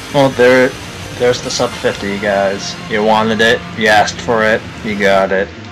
Well, there's the sub 50, guys. You wanted it, you asked for it, you got it.